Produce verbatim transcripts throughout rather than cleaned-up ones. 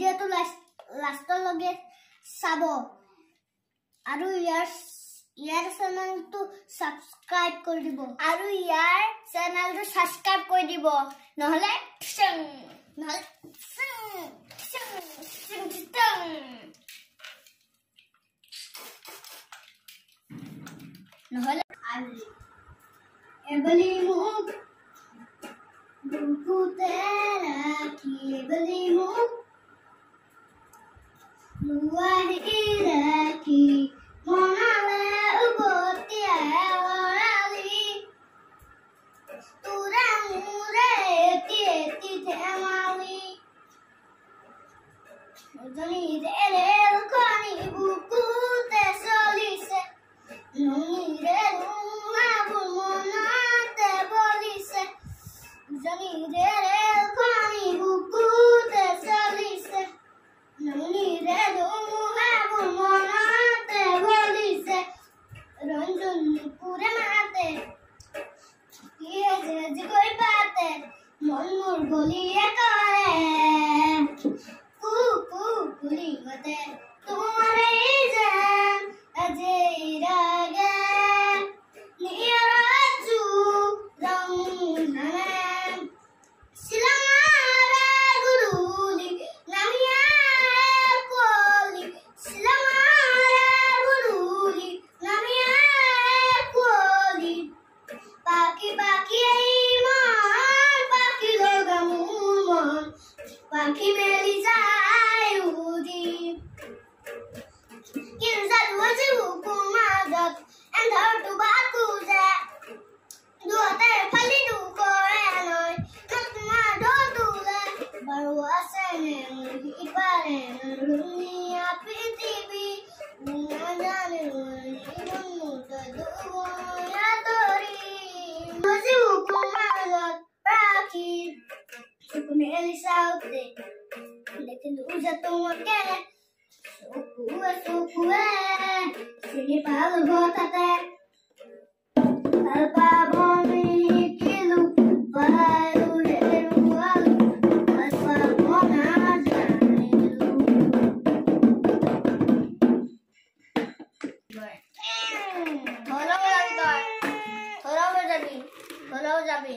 ভিডিঅ'টো লাষ্টলৈকে চাব আৰু ইয়াৰ ইয়াৰ চেনেলটো সাবস্ক্ৰাইব কৰি দিব আৰু ইয়াৰ চেনেলটো সাবস্ক্ৰাইব কৰি দিব নহলে নহলে নহলে এবলি মুখ বুকুতে ৰাখি এবলি মুখ লুৱাহি ৰাখি মনালে উভতি আলি তোৰা মোৰে এটি এটি ধেমালি জনি ৰে লুকনি বুকুতে চলিছে ননিৰে ৰুমাবু মনতে বলিছে জনি ৰে লুকনি বুকুতে চলিছে ননিৰে ৰুমাবু মনতে বলিছে ৰঞ্জন পুৰে মাতে কিয়ে যে গৈ পাতে মন মোৰ গলিয়ে কৰে কু কু গুলি মতে তোমাৰে যেন আজি ৰাগে নিৰাজু ৰং নাম শিলঙৰে গুৰুলি নামিয়া কলি শিলঙৰে গুৰুলি নামিয়া কলি পাখি পাখি মন পাখি লগা মোৰ মন পাখি মেলি যায় উৰি কিনজাল আজি হুকুমাজত এন্ধৰটো বাকু যে দুহাতে ফালি দুকৰে নয় তোমাৰ দোলে বাৰু আছে নে ইপাৰে দুনিয়া পৃথিৱী নাজানে দুনিয়া তৰি আজি হুকুমাজত ৰাখি মেলি চাওঁতে দেখিলো যে তোমাৰ কেনে চকুৱে চকুৱে চিনি পালো হঠাতে ভাল পাব নিকিলো পালো হেৰুৱালো ভাল পাব নাজানিলো ধৰাব যাবি তই ধৰাব যাবি ধৰাব যাবি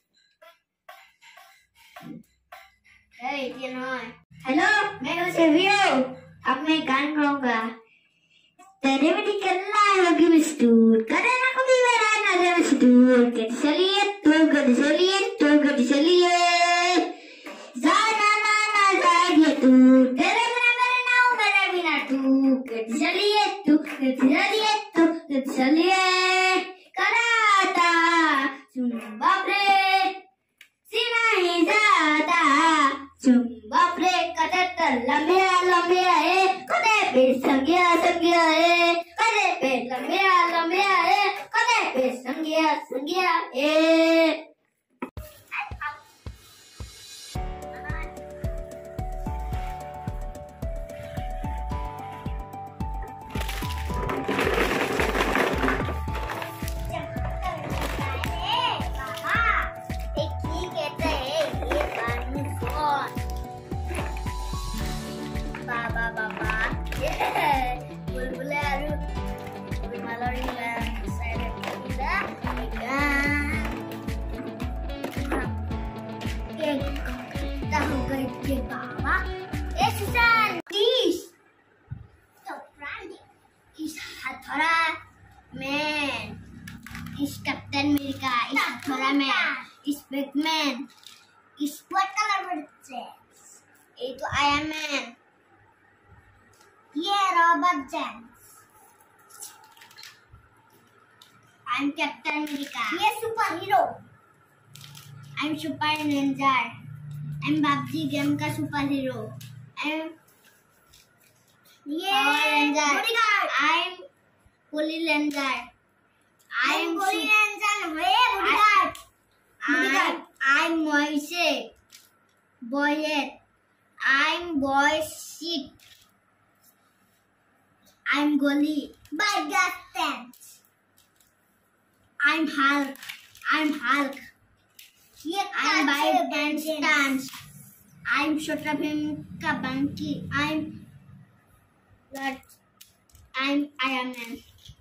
Hey, you know. Hello, मैं हूँ सेवियो। अब मैं गान गाऊंगा। तेरे में निकलना है लगी मिस्टूर। करे ना कभी मेरा ना ले मिस्टूर। कर चलिए तू कर चलिए तू कर चलिए। जाना ना ना जाएगी तू। तेरे बिना मेरे ना हो मेरे बिना तू। कर चलिए तू कर चलिए तू कर चलिए। कराता सुन बाप रे सीना ही जाता चुम बापरे कदे तर लंबिया लंबिया है कदे पे संगिया संगिया है कदे पे लंबिया लंबिया है कदे पे संगिया संगिया है Baba baba yeah bulbule aru malori la side kita ikan cake tahu ke baba eh Susan please stop running is hathara man is Captain America is hathara man is Batman is what color birds itu Iron Man. Yeah, Robert James. I'm Captain America. Yeah, superhero. I'm Super Ninja. I'm P U B G game का superhero. I'm yeah, Power Ranger. Bodyguard. I'm Holy Ranger. I'm Holy Ranger. Hey, bodyguard. I'm I'm Moise. Boyet. I'm Boy Shit. I'm Goli. By God thanks. I'm Hulk. I'm Hulk. I'm by dance. I'm Shota Bhim ka Banki. I'm that I'm Iron Man.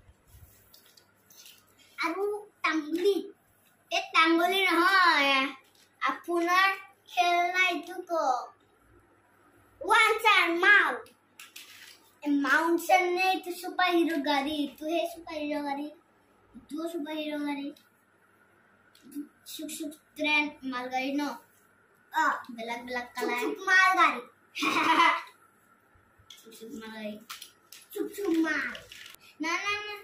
Aru Tangoli. ये Tangoli নহয়. আপোনাৰ খেলনা ইটোকো. Once and mount. A mountain ने तो super hero गाड़ी. तू है super hero गाड़ी. तू सुपर हीरो गाड़ी. सुख सुख ट्रेन मालगाड़ी नो. आ बेलक बेलक कलर. सुख सुख मालगाड़ी. सुख सुख मालगाड़ी. सुख सुख माल. ना ना ना.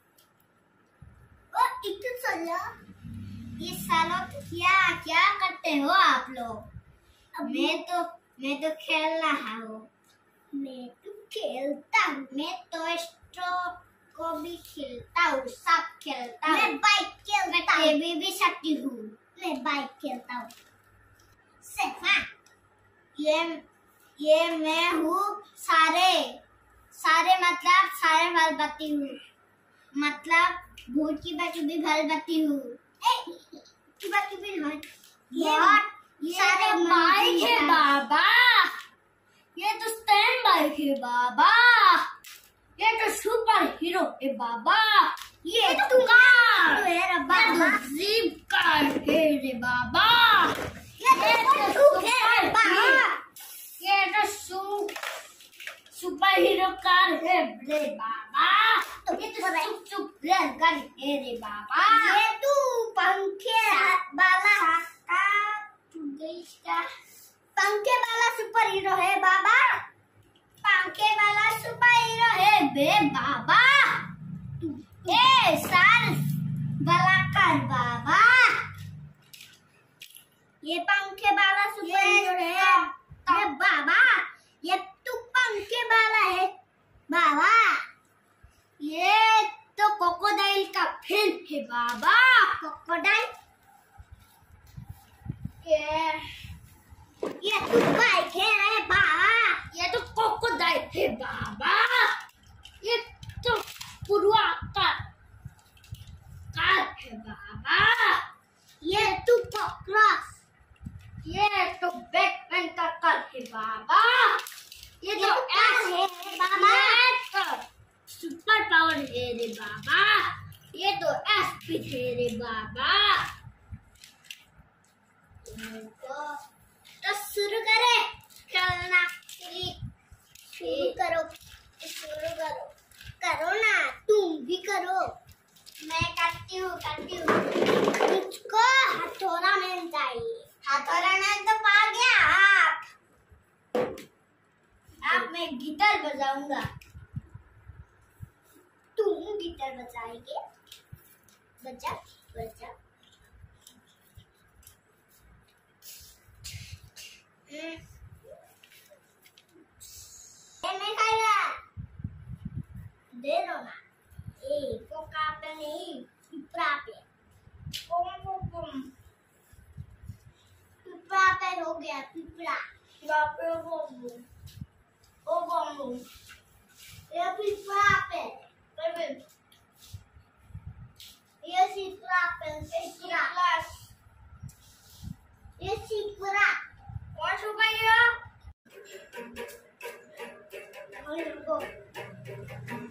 ओ इतना चलो. ये सालों क्या क्या करते हो आप लोग? मैं तो मैं तो खेल रहा हूँ. मैं तो खेलता हूँ. मैं तो स्ट्रो को भी खेलता हूँ. सब खेलता हूँ. मैं बाइक खेलता हूँ. मैं भी सकती हूँ. मैं बाइक खेलता हूँ. सिर्फ ये ये मैं हूँ सारे सारे मतलब सारे बाल बत्ती हूँ. मतलब भूत की बात भी भल बत्ती हूँ. की बात की भी भल. ये सारे बाइक है बाबा. ये तो स्टैंड बाइक है बाबा. ये तो सुपर हीरो है बाबा. ये तो कार है रे बाबा. जीप कार है रे बाबा. ये तो सुपर है बाबा. ये तो सु सुपर हीरो कार है रे बाबा. ये तो सुप सुप रेलगाड़ी है रे बाबा. ये तो पंखे वाला का का पंखे वाला सुपर हीरो है बाबा. पंखे वाला सुपर हीरो है बे बाबा. ए साल वाला कर बाबा. ये पंखे वाला सुपर हीरो है ये बाबा. ये तू पंखे वाला है बाबा. ये तो क्रोकोडाइल का फिल्म है बाबा. क्रोकोडाइल. ये ये तो बाइक है रे बाबा. ये तो क्रोकोडाइल है बाबा. ये तो पुरुआ का कार है बाबा. ये तो क्रॉस. ये तो बैटमैन का कार है बाबा. ये तो एस है बाबा. सुपर पावर है रे बाबा. ये तो एसपी है रे बाबा. तो शुरू करे खेलना के लिए. शुरू करो शुरू करो करो ना. तुम भी करो. मैं करती हूँ करती हूँ. मुझको हथौड़ा मिल चाहिए. हथौड़ा नहीं तो पा गया आप. अब मैं गिटार बजाऊंगा. तुम गिटार बजाएंगे. बजा बजा. मैं खाएगा. दे दो ना. ए पोका पे नहीं पिपरा पे. Pome pome pome. पिपरा पे हो गया पिपरा. पिपरा हो गया. ओ बम्बू. ये पिपरा पे. ये पिपरा पे. पिपरा. ये पिपरा. What's over here?